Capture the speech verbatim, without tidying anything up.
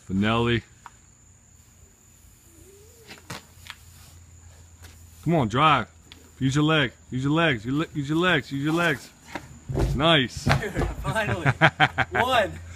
Finelli. Come on, drive. Use your leg. Use your legs. Use your legs. Use your legs. Nice. Dude, finally. One.